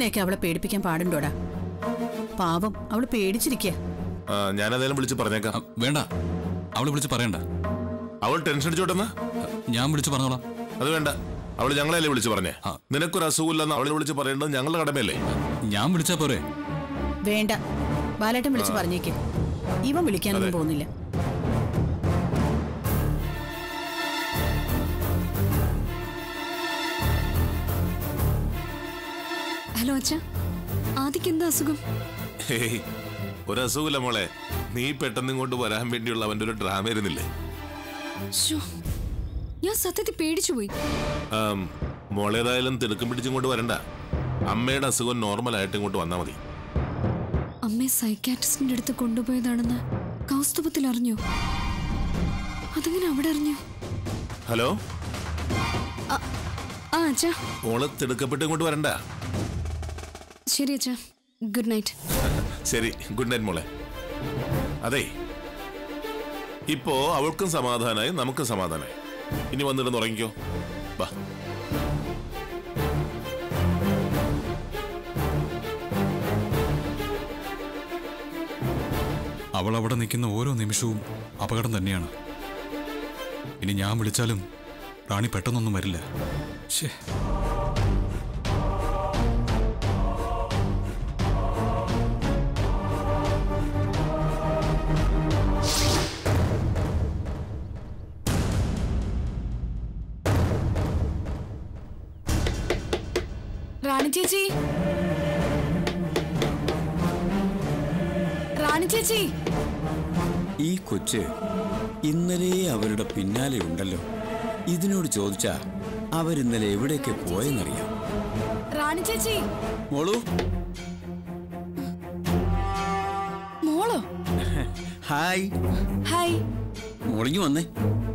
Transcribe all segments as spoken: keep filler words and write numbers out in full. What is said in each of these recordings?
ഇങ്ങനെയൊക്കെ അവളെ പേടിപ്പിക്കാൻ പാടുണ്ടോടാ? പാവം, അവള് പേടിച്ചിരിക്കുക. ഞാനതേലും വിളിച്ച് പറഞ്ഞേക്കാം. വേണ്ട, അവള് വിളിച്ച് പറയണ്ട. അവൾ ടെൻഷൻ അടിച്ചോട്ടെന്ന് ഞാൻ വിളിച്ചു പറഞ്ഞോളാം. അത് വേണ്ട, അവള് ഞങ്ങളല്ലേ വിളിച്ചു പറഞ്ഞേ. നിനക്കൊരു അസുഖമില്ലെന്ന് അവളെ വിളിച്ച് പറയേണ്ടത് ഞങ്ങളുടെ കടമയല്ലേ? ഞാൻ വിളിച്ചാ പോരെ? വേണ്ട, ബാലേട്ടൻ വിളിച്ച് പറഞ്ഞേക്ക്. ഇവൻ വിളിക്കാനൊന്നും പോകുന്നില്ല. ഹലോ അച്ഛാ, ആദിക്ക് എന്താ അസുഖം? ഒരു അസുഖമില്ല മോളെ. നീ പെട്ടെന്ന് ഇങ്ങോട്ട് വരാൻ വേണ്ടിയുള്ള അവന്റെ ഒരു ഡ്രാമ ആയിരുന്നില്ലേ? ഞാൻ സത്യത്തിൽ പേടിച്ചു പോയി. മോളേതായാലും തിടുക്കം പിടിച്ചിങ്ങോട്ട് വരണ്ട. അമ്മയുടെ അസുഖം നോർമൽ ആയിട്ട് ഇങ്ങോട്ട് വന്നാ മതി. അമ്മയെ സൈക്കാട്രിസ്റ്റിന്റെ അടുത്ത് കൊണ്ടുപോയതാണെന്ന് കൗസ്തുഭത്തിൽ അറിഞ്ഞു. അതെങ്ങനെ അവിടെ അറിഞ്ഞു? ഹലോ, ആ അച്ഛാ. മോള് തിടുക്കപ്പെട്ട് ഇങ്ങോട്ട് വരണ്ട. ശരി അച്ഛാ, ഗുഡ് നൈറ്റ്. ശരി, ഗുഡ് നൈറ്റ് മോളെ. അതെ, ഇപ്പോ അവൾക്കും സമാധാനായി, നമുക്കും സമാധാനായി. ഇനി വന്നിരുന്ന് ഉറങ്ങിക്കോ. വാ. അവൾ അവിടെ നിൽക്കുന്ന ഓരോ നിമിഷവും അപകടം തന്നെയാണ്. ഇനി ഞാൻ വിളിച്ചാലും റാണി പെട്ടെന്നൊന്നും വരില്ല. ശേ, റാണി ചേച്ചി, റാണി ചേച്ചി. ഈ കൊച്ച് ഇന്നലെ അവരുടെ പിന്നാലെ ഉണ്ടല്ലോ. ഇതിനോട് ചോദിച്ചാ അവരിന്നലെ എവിടെയൊക്കെ പോയെന്നറിയാം. റാണി ചേച്ചി. മോളു. മോളോ? ഹായ്. ഹായ്. മോളിങ്ങി വന്നേ.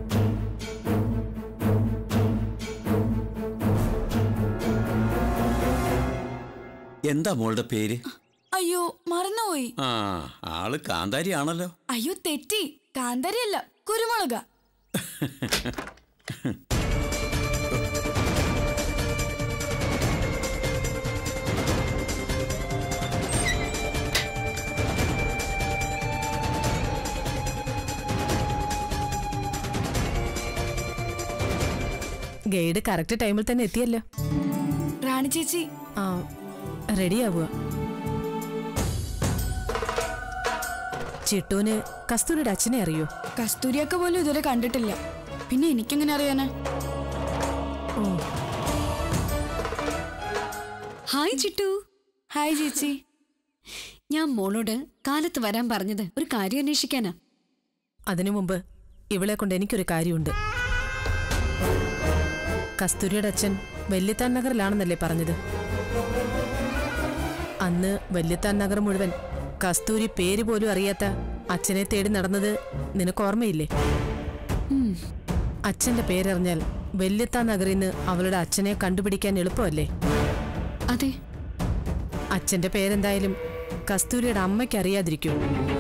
എന്താ മോളുടെ പേര്? അയ്യോ, മറന്നുപോയി. ആ, ആള് കാന്താരി ആണല്ലോ. അയ്യോ, തെറ്റി. കാന്താരി അല്ല, കുരുമുളക. ഗൈഡ് കറക്റ്റ് ടൈമിൽ തന്നെ എത്തിയല്ലോ. റാണി ചേച്ചി റെഡിയാവുക. ചിട്ടൂന് കസ്തൂരിയുടെ അച്ഛനെ അറിയോ? കസ്തൂരിയൊക്കെ പോലും ഇതുവരെ കണ്ടിട്ടില്ല. പിന്നെ എനിക്കെങ്ങനെ അറിയാനാ? ഹായ് ചിട്ടു. ഹായ് ചേച്ചി. ഞാൻ മോളോട് കാലത്ത് വരാൻ പറഞ്ഞത് ഒരു കാര്യം അന്വേഷിക്കാനാ. അതിനു മുമ്പ് ഇവളെ കൊണ്ട് എനിക്കൊരു കാര്യമുണ്ട്. കസ്തൂരിയുടെ അച്ഛൻ വല്യത്താൻ നഗറിലാണെന്നല്ലേ പറഞ്ഞത്? അന്ന് വല്യത്താൻ നഗർ മുഴുവൻ കസ്തൂരി പേര് പോലും അറിയാത്ത അച്ഛനെ തേടി നടന്നത് നിനക്ക് ഓർമ്മയില്ലേ? അച്ഛന്റെ പേരറിഞ്ഞാൽ വല്യത്താൻ നഗറിൽ നിന്ന് അവളുടെ അച്ഛനെ കണ്ടുപിടിക്കാൻ എളുപ്പമല്ലേ? അതെ. അച്ഛന്റെ പേരെന്തായാലും കസ്തൂരിയുടെ അമ്മയ്ക്ക് അറിയാതിരിക്കൂ.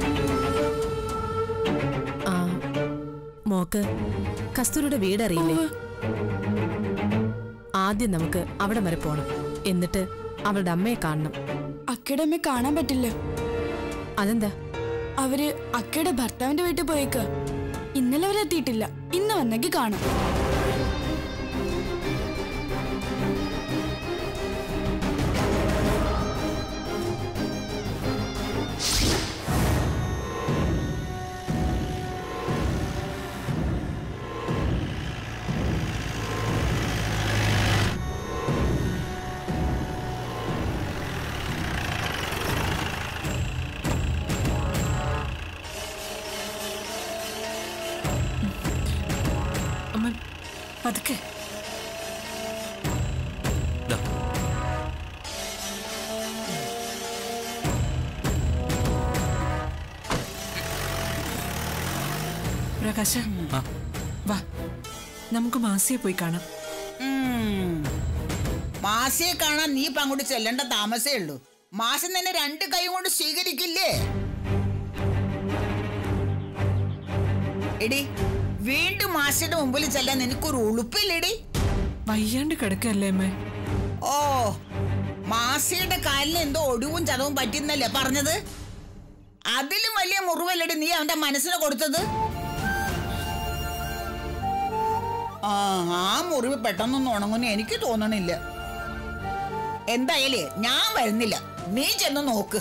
ആ, മോക്ക് കസ്തൂരിയുടെ വീടറിയില്ലേ? ആദ്യം നമുക്ക് അവിടെ വരെ പോണം. എന്നിട്ട് അവളുടെ അമ്മയെ കാണണം. അക്കയുടെ അമ്മയെ കാണാൻ പറ്റില്ല. അതെന്താ? അവര് അക്കയുടെ ഭർത്താവിന്റെ വീട്ടിൽ പോയേക്ക്. ഇന്നലെ അവരെത്തിയിട്ടില്ല. ഇന്ന് വന്നെങ്കിൽ കാണാം. പതുക്കെ. പ്രകാശ, വാ, നമുക്ക് മാസിയെ പോയി കാണാം. മാസിയെ കാണാൻ നീ ഇപ്പൊ അങ്ങോട്ട് ചെല്ലേണ്ട താമസേ ഉള്ളൂ. മാസം തന്നെ രണ്ട് കൈ കൊണ്ട് സ്വീകരിക്കില്ലേ? എടി, വീണ്ടും മാസിയുടെ മുമ്പിൽ ചെല്ലാൻ നിനക്കൊരു ഉളുപ്പില്ലേടി? വയ്യാണ്ട് കിടക്കല്ലേ അമ്മേ? ഓ, മാസിയുടെ കാലിന് എന്തോ ഒടിവും ചതവും പറ്റുന്നല്ലേ പറഞ്ഞത്? അതിലും വലിയ മുറിവല്ലടി നീ അവന്റെ മനസ്സിന് കൊടുത്തത്. ആ ആ മുറിവ് പെട്ടെന്നൊന്നും ഉണങ്ങുന്ന എനിക്ക് തോന്നണില്ല. എന്തായാലേ ഞാൻ വരുന്നില്ല, നീ ചെന്ന് നോക്ക്.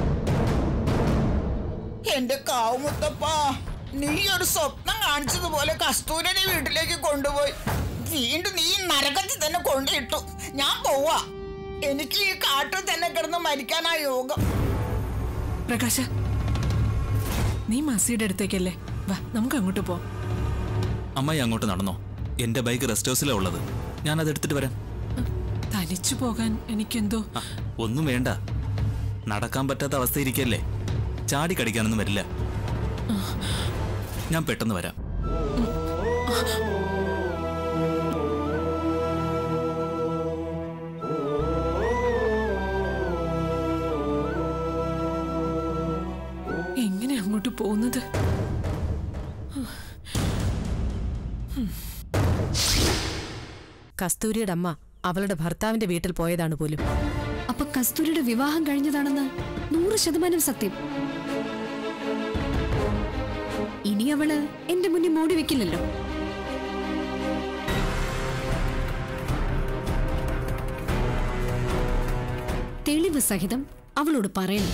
എന്റെ കാവുമുത്തപ്പാ, നീ ഒരു സ്വപ്നം കാണിച്ചതുപോലെ കസ്തൂരിനെ വീട്ടിലേക്ക് കൊണ്ടുപോയി വീണ്ടും നീ നരകത്തിൽ തന്നെ കൊണ്ടിട്ടു. ഞാൻ പോവാ. എനിക്ക് ഈ കാട്ടിൽ തന്നെ കിടന്ന് മരിക്കാനാ യോഗം. പ്രകാശ, നീ മാസിയുടെ അടുത്തേക്കല്ലേ? വാ, നമുക്ക് അങ്ങോട്ട് പോ. അമ്മായി അങ്ങോട്ട് നടന്നോ? എന്റെ ബൈക്ക് റെസ്റ്റ് ഹൗസിലാ ഉള്ളത്. ഞാൻ അത് എടുത്തിട്ട് വരാം. തനിച്ചു പോകാൻ എനിക്കെന്തോ. ഒന്നും വേണ്ട, നടക്കാൻ പറ്റാത്ത അവസ്ഥയിരിക്കല്ലേ. ചാടി കടിക്കാനൊന്നും വരില്ല. ഞാൻ പെട്ടെന്ന് വരാം. എങ്ങനെ അങ്ങോട്ട് പോകുന്നത്? കസ്തൂരിയുടെ അമ്മ അവളുടെ ഭർത്താവിന്റെ വീട്ടിൽ പോയതാണ് പോലും. അപ്പൊ കസ്തൂരിയുടെ വിവാഹം കഴിഞ്ഞതാണെന്ന് നൂറ് ശതമാനം സത്യം. ഇനി അവള് എന്റെ മുന്നിൽ മൂടി വെക്കില്ലല്ലോ. തെളിവ് സഹിതം അവളോട് പറയണം.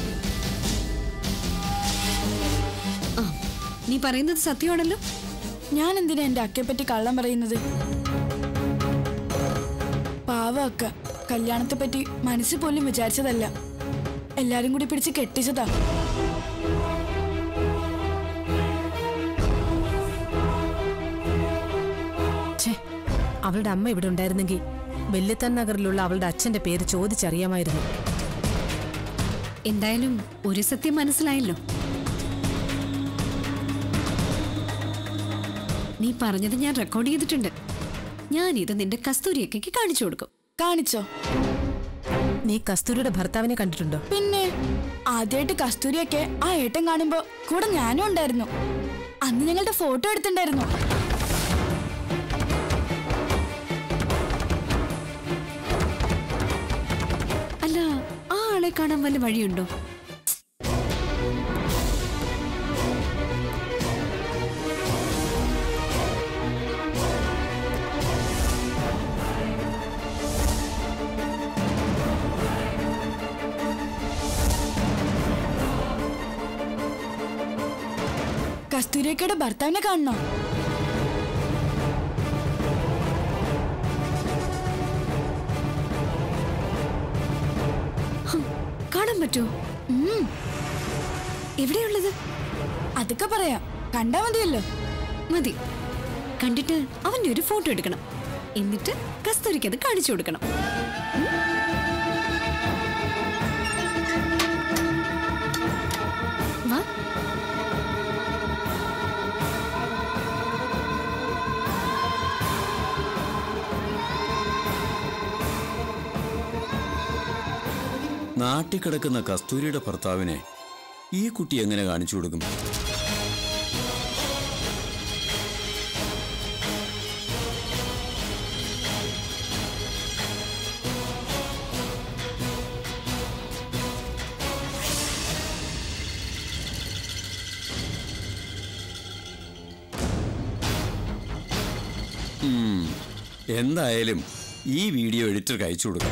ആ, നീ പറയുന്നത് സത്യമാണല്ലോ. ഞാൻ എന്തിനാ എന്റെ അക്കയെപ്പറ്റി കള്ളം പറയുന്നത്? പാവ അക്ക കല്യാണത്തെ പറ്റി മനസ്സിൽ പോലും വിചാരിച്ചതല്ല. എല്ലാരും കൂടി പിടിച്ച് കെട്ടിച്ചതാ. അവളുടെ അമ്മ ഇവിടെ ഉണ്ടായിരുന്നെങ്കിൽ വെല്ലിത്തൻ നഗറിലുള്ള അവളുടെ അച്ഛന്റെ പേര് ചോദിച്ചറിയാമായിരുന്നു. എന്തായാലും ഒരു സത്യം മനസ്സിലായല്ലോ. നീ പറഞ്ഞത് ഞാൻ റെക്കോർഡ് ചെയ്തിട്ടുണ്ട്. ഞാനിത് നിന്റെ കസ്തൂരിയൊക്കെ കാണിച്ചു കൊടുക്കും. കാണിച്ചോ? നീ കസ്തൂരിയുടെ ഭർത്താവിനെ കണ്ടിട്ടുണ്ടോ? പിന്നെ ആദ്യമായിട്ട് കസ്തൂരിയൊക്കെ ആ ഏട്ടൻ കാണുമ്പോ കൂടെ ഞാനും ഉണ്ടായിരുന്നു. അന്ന് ഞങ്ങളുടെ ഫോട്ടോ എടുത്തിട്ടുണ്ടായിരുന്നു. അല്ല, ആ ആളെ കാണാൻ വല്ല വഴിയുണ്ടോ? കസ്തൂരിയക്കയുടെ ഭർത്താവിനെ കാണണോ? കാണാൻ പറ്റുമോ? എവിടെയുള്ളത്? അതൊക്കെ പറയാം, കണ്ടാ മതിയല്ലോ. മതി. കണ്ടിട്ട് അവന്റെ ഒരു ഫോട്ടോ എടുക്കണം. എന്നിട്ട് കസ്തൂരിക്ക് അത് കാണിച്ചു കൊടുക്കണം. വാ. നാട്ടിൽ കിടക്കുന്ന കസ്തൂരിയുടെ ഭർത്താവിനെ ഈ കുട്ടി എങ്ങനെ കാണിച്ചു കൊടുക്കും? എന്തായാലും ഈ വീഡിയോ എഡിറ്റർക്ക് അയച്ചു കൊടുക്കാം.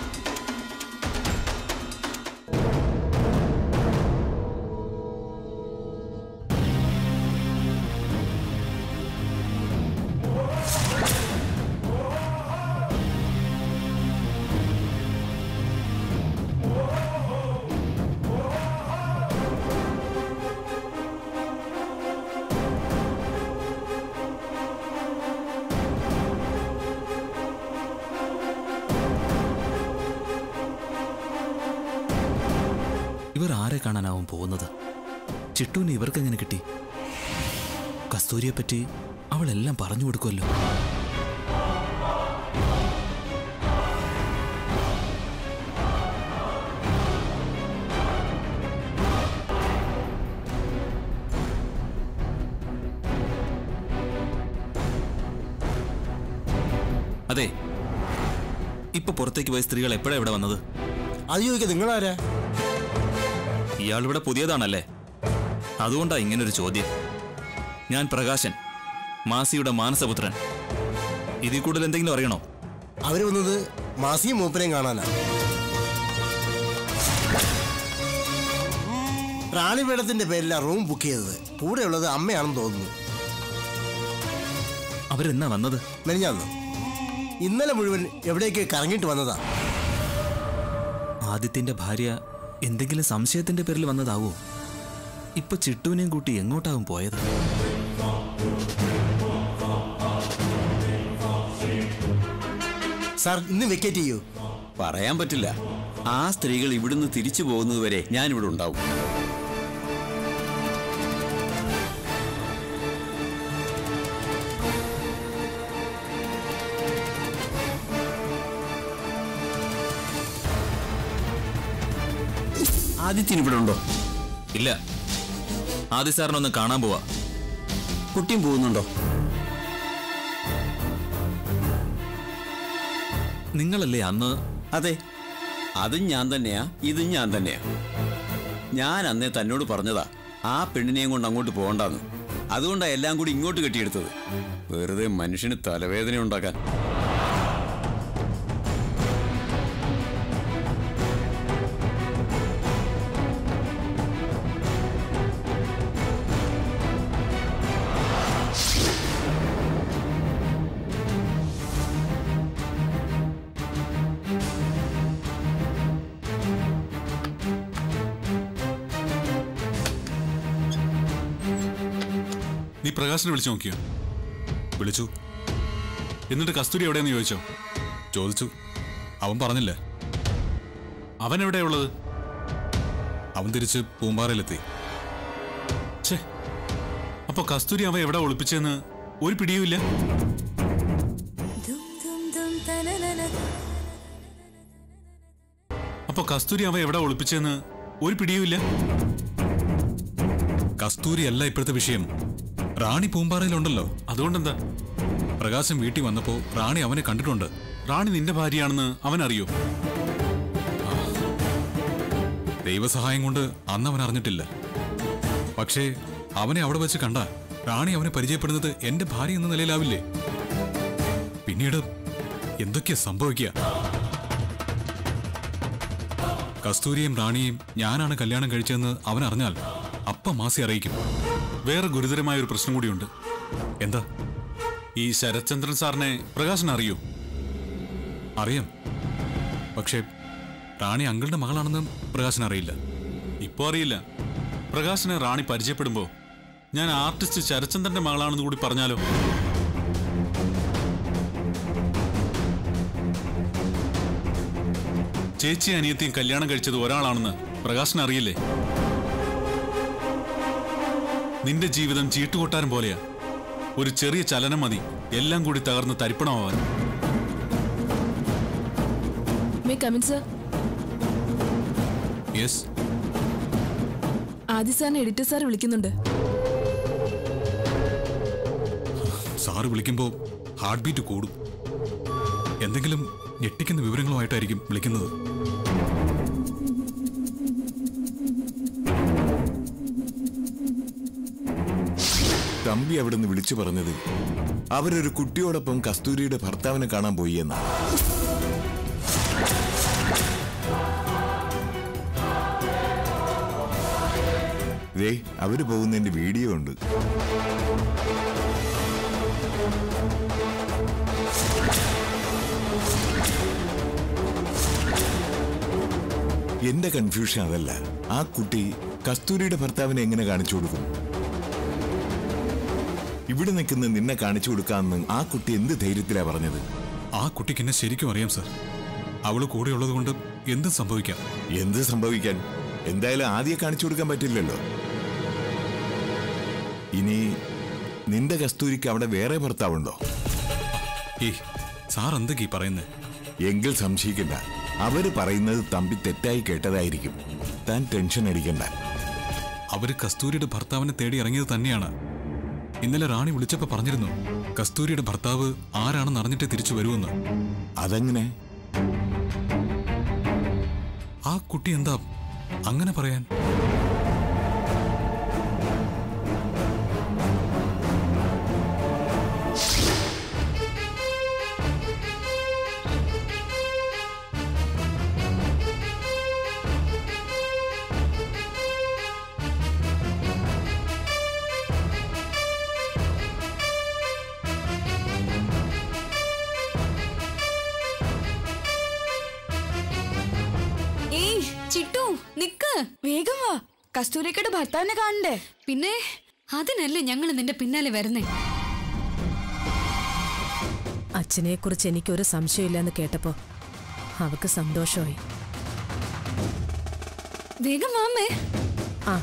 ഇവർ ആരെ കാണാനാവും പോകുന്നത്? ചിട്ടൂന് ഇവർക്കെങ്ങനെ കിട്ടി? കസ്തൂരിയെ പറ്റി അവളെല്ലാം പറഞ്ഞു കൊടുക്കുമല്ലോ. അതെ, ഇപ്പൊ പുറത്തേക്ക് പോയ സ്ത്രീകൾ എപ്പോഴാണ് ഇവിടെ വന്നത്? അത് ചോദിക്കുക നിങ്ങളാരാ? ഇയാളിവിടെ പുതിയതാണല്ലേ, അതുകൊണ്ടാ ഇങ്ങനൊരു ചോദ്യം. ഞാൻ പ്രകാശൻ, മാസിയുടെ മാനസപുത്രൻ. ഇതിൽ കൂടുതൽ എന്തെങ്കിലും അറിയണോ? അവര് വന്നത് മാസിയും മൂപ്പരെയും കാണാനാ. റാണിപീഠത്തിന്റെ പേരിലാ റൂം ബുക്ക് ചെയ്തത്. കൂടെയുള്ളത് അമ്മയാണെന്ന് തോന്നുന്നു. അവരെന്നാ വന്നത്? മെനിഞ്ഞാന്ന്. ഇന്നലെ മുഴുവൻ എവിടേക്ക് കറങ്ങിയിട്ട് വന്നതാ. ആദിത്യന്റെ ഭാര്യ എന്തെങ്കിലും സംശയത്തിന്റെ പേരിൽ വന്നതാവോ? ഇപ്പൊ ചിട്ടുവിനെയും കൂട്ടി എങ്ങോട്ടാവും പോയത്? സാർ ഇന്ന് വെക്കേറ്റ് ചെയ്യൂ. പറയാൻ പറ്റില്ല. ആ സ്ത്രീകൾ ഇവിടുന്ന് തിരിച്ചു പോകുന്നതുവരെ ഞാനിവിടെ ഉണ്ടാവും. ആദിത്യൻ ഇവിടെ ഉണ്ടോ? ഇല്ല. ആദി സാറിനൊന്ന് കാണാൻ പോവാ. കുട്ടിയും പോകുന്നുണ്ടോ? നിങ്ങളല്ലേ അന്ന്? അതെ, അതും ഞാൻ തന്നെയാ, ഇതും ഞാൻ തന്നെയാ. ഞാൻ അന്നേ തന്നോട് പറഞ്ഞതാ ആ പെണ്ണിനെയും കൊണ്ട് അങ്ങോട്ട് പോകണ്ടെന്ന്. അതുകൊണ്ടാ എല്ലാം കൂടി ഇങ്ങോട്ട് കെട്ടിയെടുത്തത്, വെറുതെ മനുഷ്യന് തലവേദന ഉണ്ടാക്കാൻ. നീ പ്രകാശിനെ വിളിച്ചു നോക്കിയോ? വിളിച്ചു. എന്നിട്ട് കസ്തൂരി എവിടെയെന്ന് ചോദിച്ചോ? ചോദിച്ചു. അവൻ പറഞ്ഞില്ല. അവൻ എവിടെയുള്ളത്? അവൻ തിരിച്ച് പൂമ്പാറയിലെത്തി. ഛേ, അപ്പൊ കസ്തൂരി അവൻ എവിടെ ഒളിപ്പിച്ചെന്ന് ഒരു പിടിയുമില്ല. അപ്പൊ കസ്തൂരി അവൻ എവിടെ ഒളിപ്പിച്ചെന്ന് ഒരു പിടിയുമില്ല. കസ്തൂരി അല്ല ഇപ്പോഴത്തെ വിഷയം. റാണി പൂമ്പാറയിലുണ്ടല്ലോ. അതുകൊണ്ടെന്താ? പ്രകാശം വീട്ടിൽ വന്നപ്പോ റാണി അവനെ കണ്ടിട്ടുണ്ട്. റാണി നിന്റെ ഭാര്യയാണെന്ന് അവൻ അറിയോ? ദൈവസഹായം കൊണ്ട് അന്ന് അവൻ അറിഞ്ഞിട്ടില്ല. പക്ഷേ അവനെ അവിടെ വെച്ച് കണ്ട റാണി അവനെ പരിചയപ്പെടുന്നത് എന്റെ ഭാര്യ എന്ന നിലയിലാവില്ലേ? പിന്നീട് എന്തൊക്കെയാ സംഭവിക്കുക? കസ്തൂരിയും റാണിയും ഞാനാണ് കല്യാണം കഴിച്ചതെന്ന് അവൻ അറിഞ്ഞാൽ അപ്പ മാസി അറിയിക്കും. വേറെ ഗുരുതരമായ ഒരു പ്രശ്നം കൂടിയുണ്ട്. എന്താ? ഈ ശരത്ചന്ദ്രൻ സാറിനെ പ്രകാശൻ അറിയൂ? അറിയാം. പക്ഷേ റാണി അങ്കിളുടെ മകളാണെന്ന് പ്രകാശൻ അറിയില്ല. ഇപ്പോ അറിയില്ല. പ്രകാശനെ റാണി പരിചയപ്പെടുമ്പോ ഞാൻ ആർട്ടിസ്റ്റ് ശരത്ചന്ദ്രന്റെ മകളാണെന്ന് കൂടി പറഞ്ഞാലോ? ചേച്ചി അനിയത്തിയും കല്യാണം കഴിച്ചത് ഒരാളാണെന്ന് പ്രകാശൻ അറിയില്ലേ? നിന്റെ ജീവിതം ചീട്ടുകൊട്ടാരം പോലെയാ. ഒരു ചെറിയ ചലനം മതി എല്ലാം കൂടി തകർന്ന് തരിപ്പണമാവാൻ. ആദി സാറിനെ എഡിറ്റർ സാർ വിളിക്കുന്നുണ്ട്. സാറ് വിളിക്കുമ്പോ ഹാർട്ട് ബീറ്റ് കൂടും. എന്തെങ്കിലും ഞെട്ടിക്കുന്ന വിവരങ്ങളുമായിട്ടായിരിക്കും വിളിക്കുന്നത്. തമ്പി അവിടെ നിന്ന് വിളിച്ചു പറഞ്ഞത് അവരൊരു കുട്ടിയോടൊപ്പം കസ്തൂരിയുടെ ഭർത്താവിനെ കാണാൻ പോയി എന്നാണ്. ദേ അവര് പോകുന്നതിന്റെ വീഡിയോ ഉണ്ട്. എന്റെ കൺഫ്യൂഷൻ അതല്ല, ആ കുട്ടി കസ്തൂരിയുടെ ഭർത്താവിനെ എങ്ങനെ കാണിച്ചു കൊടുക്കും? ഇവിടെ നിൽക്കുന്ന നിന്നെ കാണിച്ചു കൊടുക്കാമെന്ന് ആ കുട്ടി എന്ത് ധൈര്യത്തിലാ പറഞ്ഞത്? ആ കുട്ടിക്ക് എന്നെ ശരിക്കും അറിയാം സർ. അവള് കൂടെ ഉള്ളത് കൊണ്ട് എന്തും സംഭവിക്കാം. എന്ത് സംഭവിക്കാൻ? എന്തായാലും ആദ്യം കാണിച്ചു കൊടുക്കാൻ പറ്റില്ലല്ലോ. ഇനി നിന്റെ കസ്തൂരിക്ക് അവിടെ വേറെ ഭർത്താവുണ്ടോ? ഏ സാർ എന്തൊക്കെയാ പറയുന്നേ? എങ്കിൽ സംശയിക്കണ്ട. അവര് പറയുന്നത് തമ്പി തെറ്റായി കേട്ടതായിരിക്കും. താൻ ടെൻഷൻ അടിക്കണ്ട. അവര് കസ്തൂരിയുടെ ഭർത്താവിനെ തേടി ഇറങ്ങിയത് തന്നെയാണ്. ഇന്നലെ റാണി വിളിച്ചപ്പോ പറഞ്ഞിരുന്നു കസ്തൂരിയുടെ ഭർത്താവ് ആരാണെന്ന് അറിഞ്ഞിട്ട് തിരിച്ചു വരുമെന്ന്. അതെങ്ങനെ? ആ ആ കുട്ടി എന്താ അങ്ങനെ പറയാൻ? ചിട്ടു നിക്ക്, വേഗം വാ, കസ്തൂരിക്കയുടെ ഭർത്താവിനെ കാണണ്ടേ? പിന്നെ അതിനല്ലേ ഞങ്ങൾ നിന്റെ പിന്നാലെ വരുന്നേ. അച്ഛനെ കുറിച്ച് എനിക്കൊരു സംശയമില്ലെന്ന് കേട്ടപ്പോ അവക്ക് സന്തോഷമായി. വേഗം വാമേ. ആ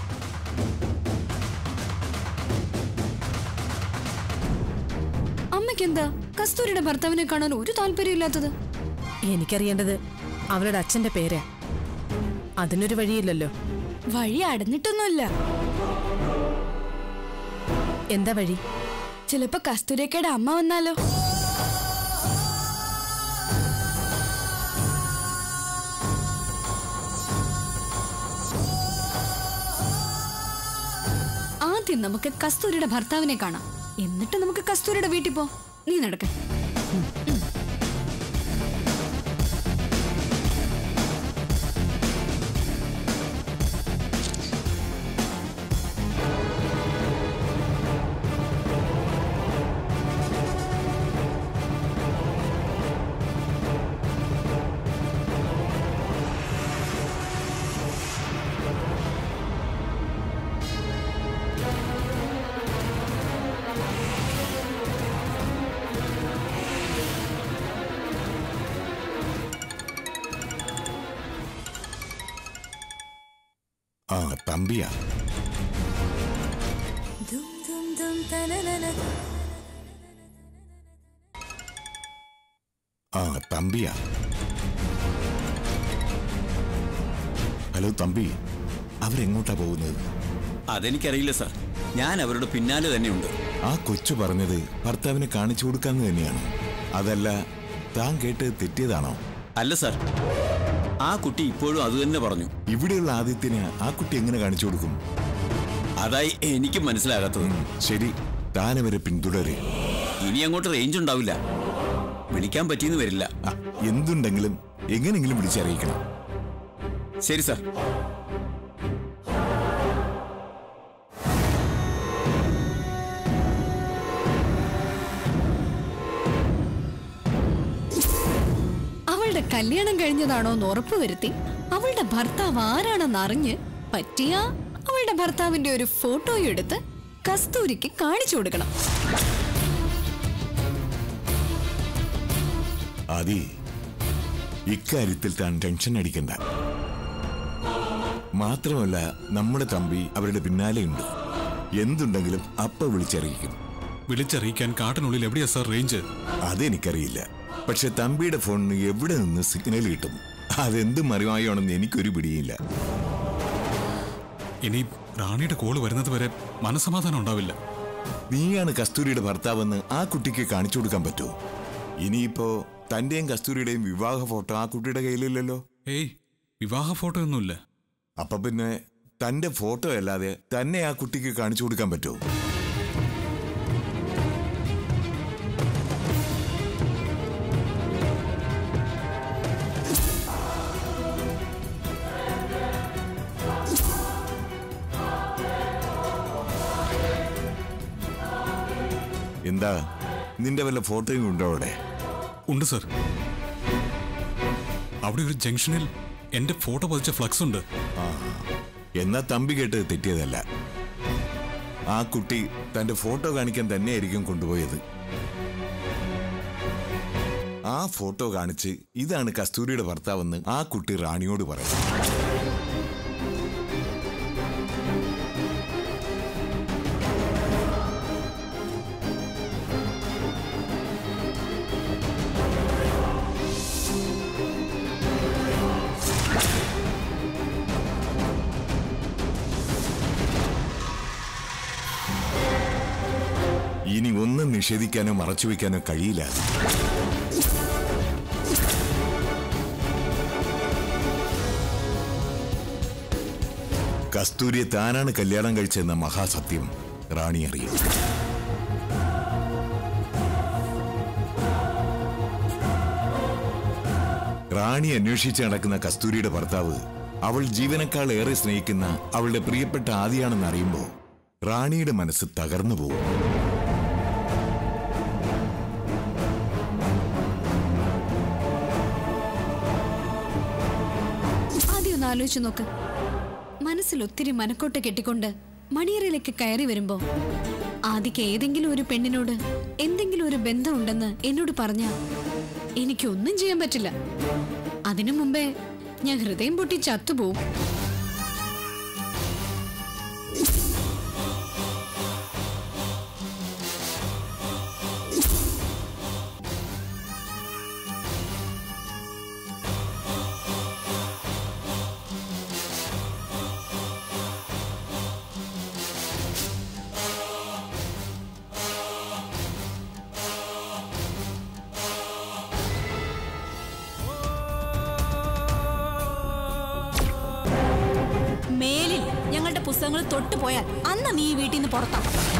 അമ്മയ്ക്കെന്താ കസ്തൂരിയുടെ ഭർത്താവിനെ കാണാൻ ഒരു താല്പര്യമില്ലാത്തത്? എനിക്കറിയേണ്ടത് അവളുടെ അച്ഛന്റെ പേരാ. അതിനൊരു വഴിയില്ലല്ലോ. വഴി അടഞ്ഞിട്ടൊന്നുമില്ല. എന്താ വഴി? ചിലപ്പോ കസ്തൂരിക്കയുടെ അമ്മ വന്നാലോ? ആദ്യം നമുക്ക് കസ്തൂരിയുടെ ഭർത്താവിനെ കാണാം, എന്നിട്ട് നമുക്ക് കസ്തൂരിയുടെ വീട്ടിൽ പോ. നീ നടക്ക. ആ തമ്പിയാ. ആ തമ്പിയാ. ഹലോ തമ്പി, അവരെങ്ങോട്ടാ പോകുന്നത്? അതെനിക്കറിയില്ല സാർ, ഞാൻ അവരുടെ പിന്നാലെ തന്നെയുണ്ട്. ആ കൊച്ചു പറഞ്ഞത് ഭർത്താവിനെ കാണിച്ചു കൊടുക്കാന്ന് തന്നെയാണ്. അതല്ല താൻ കേട്ട് തെറ്റിയതാണോ? അല്ല സാർ, ആ കുട്ടി ഇപ്പോഴും അത് തന്നെ പറഞ്ഞു. ഇവിടെയുള്ള ആദിത്യന് ആ കുട്ടി എങ്ങനെ കാണിച്ചു കൊടുക്കും? അതായി എനിക്ക് മനസ്സിലാകാത്തത്. ശരി, താനവരെ പിന്തുടരെ. ഇനി അങ്ങോട്ട് റേഞ്ച് ഉണ്ടാവില്ല, വിളിക്കാൻ പറ്റിയെന്ന് വരില്ല. എന്തുണ്ടെങ്കിലും എങ്ങനെങ്കിലും വിളിച്ചറിയിക്കണം. ശരി സാർ. അവളുടെ കല്യാണം കഴിഞ്ഞതാണോ എന്ന് ഉറപ്പുവരുത്തി അവളുടെ ഭർത്താവ് ആരാണെന്ന് അറിഞ്ഞ് പറ്റിയ അവളുടെ ഭർത്താവിന്റെ ഒരു ഫോട്ടോ എടുത്ത് കസ്തൂരിക്ക് കാണിച്ചു കൊടുക്കണം. ആദി, ഇക്കാര്യത്തിൽ താൻ ടെൻഷൻ അടിക്കണ്ട. മാത്രമല്ല നമ്മുടെ തമ്പി അവരുടെ പിന്നാലെയുണ്ട്. എന്തുണ്ടെങ്കിലും അപ്പ വിളിച്ചറിയിക്കും. വിളിച്ചറിയിക്കാൻ കാട്ടിനുള്ളിൽ എവിടെയാ സാർ റേഞ്ച്? അതെനിക്കറിയില്ല. പക്ഷെ തമ്പിയുടെ ഫോണിന് എവിടെ നിന്ന് സിഗ്നൽ കിട്ടും? അതെന്ത് മറിമായാണെന്ന് എനിക്കൊരു പിടിയില്ല. ഇനി റാണിയുടെ കോള് വരുന്നത് വരെ മനസമാധാനം ഉണ്ടാവില്ല. നീയാണ് കസ്തൂരിയുടെ ഭർത്താവെന്ന് ആ കുട്ടിക്ക് കാണിച്ചു കൊടുക്കാൻ പറ്റുമോ? ഇനിയിപ്പോ തന്റെയും കസ്തൂരിയുടെയും വിവാഹ ഫോട്ടോ ആ കുട്ടിയുടെ കയ്യിലില്ലല്ലോ. ഏയ്, വിവാഹ ഫോട്ടോ ഒന്നുമില്ല. അപ്പൊ പിന്നെ തന്റെ ഫോട്ടോ അല്ലാതെ തന്നെ ആ കുട്ടിക്ക് കാണിച്ചു കൊടുക്കാൻ പറ്റുമോ? എന്താ, നിന്റെ വല്ല ഫോട്ടോയും ഉണ്ടോ അവിടെ? ഉണ്ട് സർ. അവിടെ ഒരു ജംഗ്ഷനിൽ എന്റെ ഫോട്ടോ പതിച്ച ഫ്ലക്സ് ഉണ്ട്. എന്നാ തമ്പി കേട്ട് തെറ്റിയതല്ല. ആ കുട്ടി തന്റെ ഫോട്ടോ കാണിക്കാൻ തന്നെയായിരിക്കും കൊണ്ടുപോയത്. ആ ഫോട്ടോ കാണിച്ച് ഇതാണ് കസ്തൂരിയുടെ ഭർത്താവെന്ന് ആ കുട്ടി റാണിയോട് പറയും. ഇനി ഒന്നും നിഷേധിക്കാനോ മറച്ചുവെക്കാനോ കഴിയില്ല. കസ്തൂരിയെ താനാണ് കല്യാണം കഴിച്ചെന്ന മഹാസത്യം റാണി അറിയും. റാണി അന്വേഷിച്ച് നടക്കുന്ന കസ്തൂരിയുടെ ഭർത്താവ് അവൾ ജീവനേക്കാൾ ഏറെ സ്നേഹിക്കുന്ന അവളുടെ പ്രിയപ്പെട്ട ആദിയാണെന്ന് അറിയുമ്പോൾ റാണിയുടെ മനസ്സ് തകർന്നു പോകും. ആദ്യം ഒന്ന് ആലോചിച്ചു നോക്ക്. മനസ്സിൽ ഒത്തിരി മനക്കോട്ട കെട്ടിക്കൊണ്ട് മണിയറയിലേക്ക് കയറി വരുമ്പോ ആദിക്ക് ഏതെങ്കിലും ഒരു പെണ്ണിനോട് എന്തെങ്കിലും ഒരു ബന്ധമുണ്ടെന്ന് എന്നോട് പറഞ്ഞ എനിക്കൊന്നും ചെയ്യാൻ പറ്റില്ല. അതിനു മുമ്പേ ഞാൻ ഹൃദയം പൊട്ടി ചത്തുപോകും. മേലിൽ ഞങ്ങളുടെ പുസ്തകങ്ങൾ തൊട്ടുപോയാൽ അന്ന് നീ വീട്ടിൽ നിന്ന് പുറത്താവും.